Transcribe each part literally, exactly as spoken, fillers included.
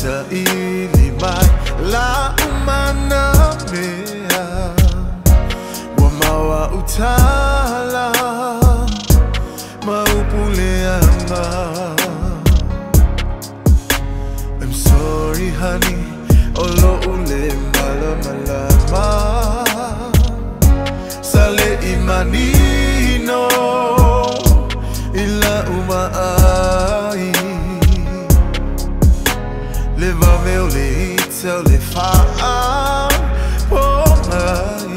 ita ilimai la umana mea wa mawa utala maupuleanga. I'm sorry honey, olo ule mala malama sale imanino ila umai leva meu leite le fa pomai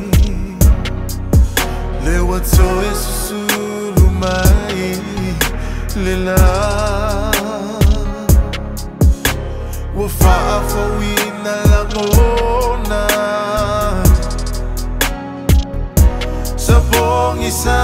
le wato esulu mai le la wa fa fa wina la mona sabong isa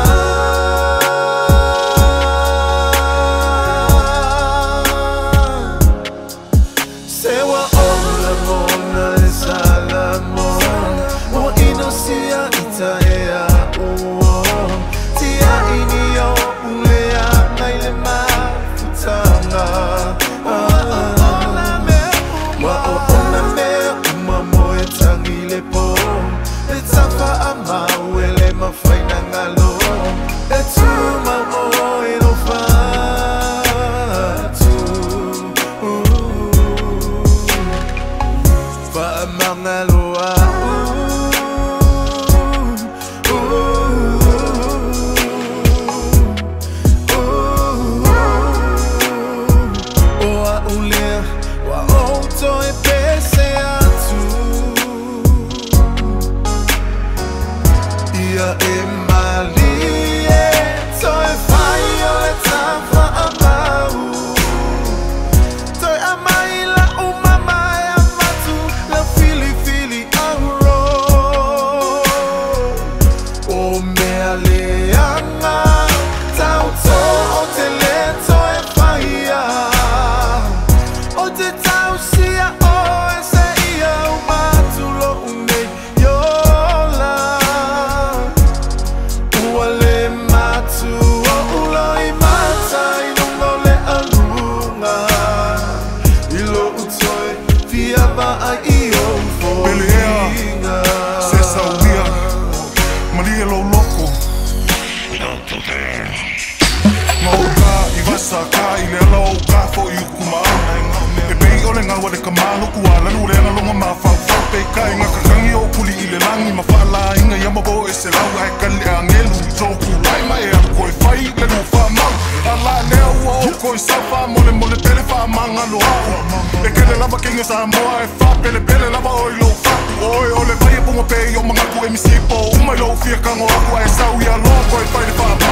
Koi safa mole mole pele fa manga lo au e kele lava kinga sa moa e fa pele pele lava oi lo fa oi ole vai punga pe yo manga ku emisipo uma lo fia kango aku e sau ya lo koi fai fa